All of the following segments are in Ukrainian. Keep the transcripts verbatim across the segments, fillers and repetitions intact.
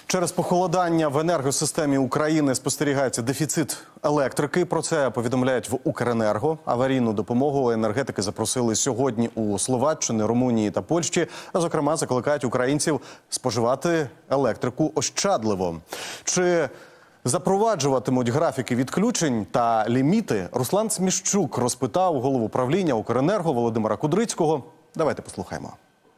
Через похолодання в енергосистемі України спостерігається дефіцит електрики. Про це повідомляють в Укренерго. Аварійну допомогу енергетики запросили сьогодні у Словаччини, Румунії та Польщі. А зокрема, закликають українців споживати електрику ощадливо. Чи запроваджуватимуть графіки відключень та ліміти? Руслан Сміщук розпитав голову правління Укренерго Володимира Кудрицького. Давайте послухаємо.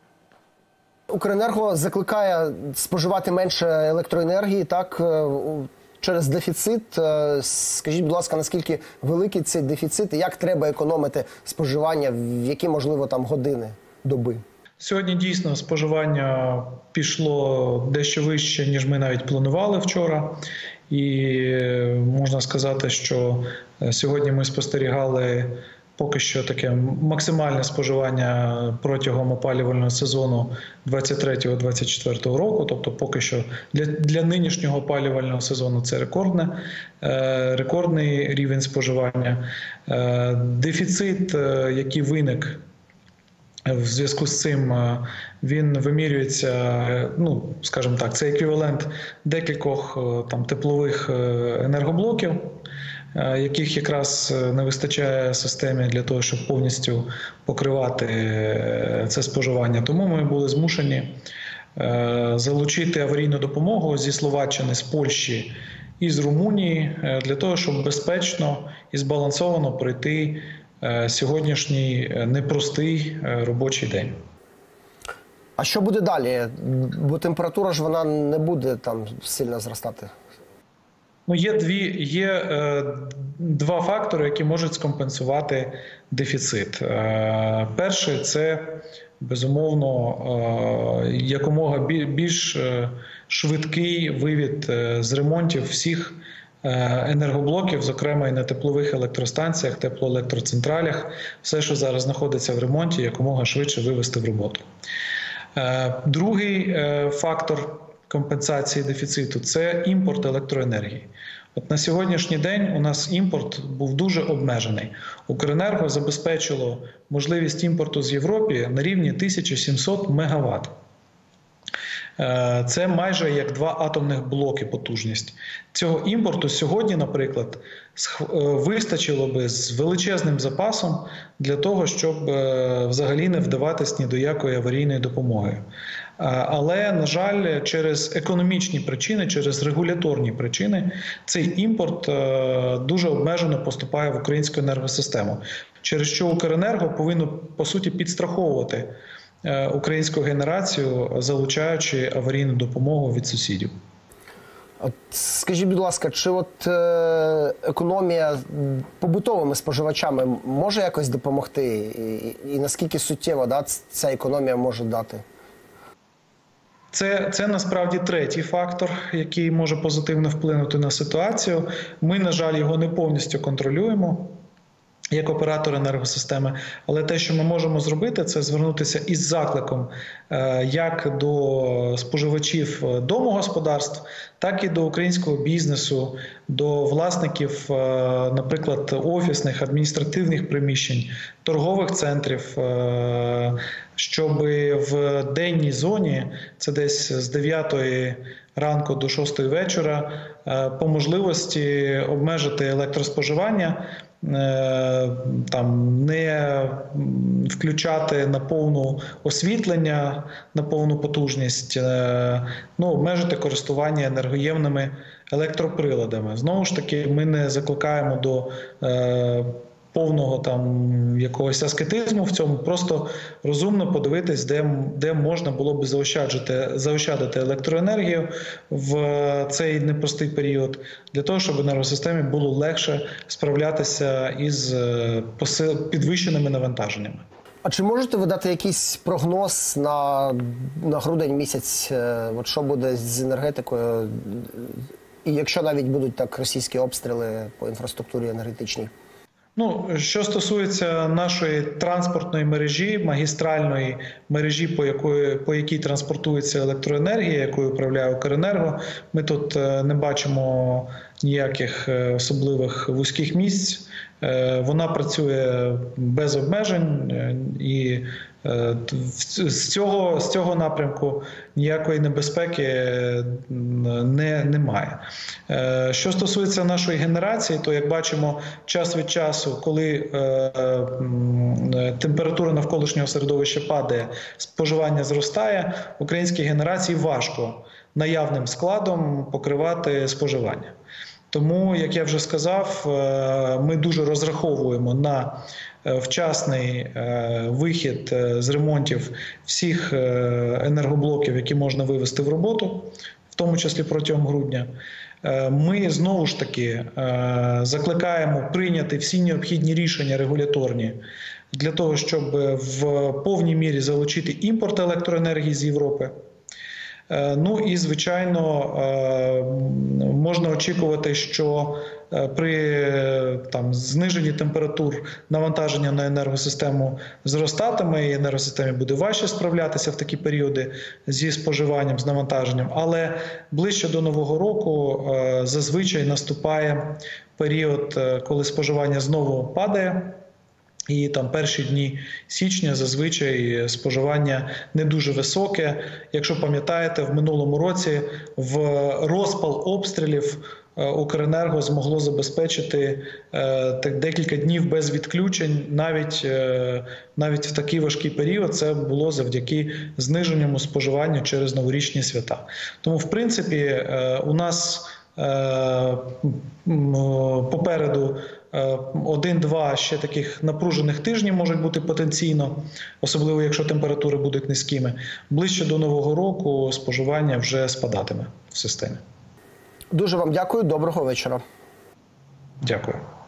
Укренерго закликає споживати менше електроенергії, так, через дефіцит. Скажіть, будь ласка, наскільки великий цей дефіцит і як треба економити споживання, в які, можливо, там години доби? Сьогодні дійсно споживання пішло дещо вище, ніж ми навіть планували вчора. І можна сказати, що сьогодні ми спостерігали поки що таке максимальне споживання протягом опалювального сезону двадцять третього - двадцять четвертого року. Тобто поки що для, для нинішнього опалювального сезону це рекордне, е, рекордний рівень споживання. Е, дефіцит, е, який виник в зв'язку з цим, він вимірюється, ну, скажімо так, це еквівалент декількох там теплових енергоблоків, яких якраз не вистачає системі для того, щоб повністю покривати це споживання. Тому ми були змушені залучити аварійну допомогу зі Словаччини, з Польщі і з Румунії для того, щоб безпечно і збалансовано пройти сьогоднішній непростий робочий день. А що буде далі? Бо температура ж вона не буде там сильно зростати. Ну, є дві, є е, два фактори, які можуть скомпенсувати дефіцит. Е, перший – це, безумовно, е, якомога більш е, швидкий вивід е, з ремонтів всіх енергоблоків, зокрема і на теплових електростанціях, теплоелектроцентралях. Все, що зараз знаходиться в ремонті, якомога швидше вивести в роботу. Другий фактор компенсації дефіциту – це імпорт електроенергії. От на сьогоднішній день у нас імпорт був дуже обмежений. Укренерго забезпечило можливість імпорту з Європи на рівні тисяча сімсот мегаватт. Це майже як два атомних блоки потужність. Цього імпорту сьогодні, наприклад, вистачило би з величезним запасом для того, щоб взагалі не вдаватись ні до якої аварійної допомоги. Але, на жаль, через економічні причини, через регуляторні причини цей імпорт дуже обмежено поступає в українську енергосистему, через що Укренерго повинно, по суті, підстраховувати українську генерацію, залучаючи аварійну допомогу від сусідів. От, скажіть, будь ласка, чи от е, економія побутовими споживачами може якось допомогти? І, і наскільки суттєво, да, ця економія може дати? Це, це насправді третій фактор, який може позитивно вплинути на ситуацію. Ми, на жаль, його не повністю контролюємо як оператор енергосистеми, але те, що ми можемо зробити, це звернутися із закликом як до споживачів домогосподарств, так і до українського бізнесу, до власників, наприклад, офісних, адміністративних приміщень, торгових центрів, щоб в денній зоні, це десь з дев'ятої ранку до шостої вечора, по можливості обмежити електроспоживання, там не включати на повну освітлення, на повну потужність, ну, обмежити користування енергоємними електроприладами. Знову ж таки, ми не закликаємо до е, повного там якогось аскетизму в цьому, просто розумно подивитись, де, де можна було б заощаджити, заощадити електроенергію в цей непростий період, для того, щоб енергосистемі було легше справлятися із підвищеними навантаженнями. А чи можете ви дати якийсь прогноз на, на грудень місяць, от що буде з енергетикою, і якщо навіть будуть так російські обстріли по інфраструктурі енергетичній? Ну, що стосується нашої транспортної мережі, магістральної мережі, по якої, по якій транспортується електроенергія, якою управляє Укренерго, ми тут не бачимо ніяких особливих вузьких місць. Вона працює без обмежень і З цього, з цього напрямку ніякої небезпеки не, немає. Що стосується нашої генерації, то, як бачимо, час від часу, коли температура навколишнього середовища падає, споживання зростає, українській генерації важко наявним складом покривати споживання. Тому, як я вже сказав, ми дуже розраховуємо на вчасний вихід з ремонтів всіх енергоблоків, які можна вивести в роботу, в тому числі протягом грудня. Ми знову ж таки закликаємо прийняти всі необхідні рішення регуляторні для того, щоб в повній мірі залучити імпорт електроенергії з Європи. Ну і, звичайно, можна очікувати, що при там, зниженні температур навантаження на енергосистему зростатиме, і енергосистемі буде важче справлятися в такі періоди зі споживанням, з навантаженням. Але ближче до Нового року зазвичай наступає період, коли споживання знову падає. І там перші дні січня зазвичай споживання не дуже високе. Якщо пам'ятаєте, в минулому році в розпал обстрілів Укренерго змогло забезпечити так, декілька днів без відключень, навіть, навіть в такий важкий період. Це було завдяки зниженню споживання через новорічні свята. Тому, в принципі, у нас попереду один-два ще таких напружених тижнів можуть бути потенційно, особливо якщо температури будуть низькими. Ближче до Нового року споживання вже спадатиме в системі. Дуже вам дякую. Доброго вечора. Дякую.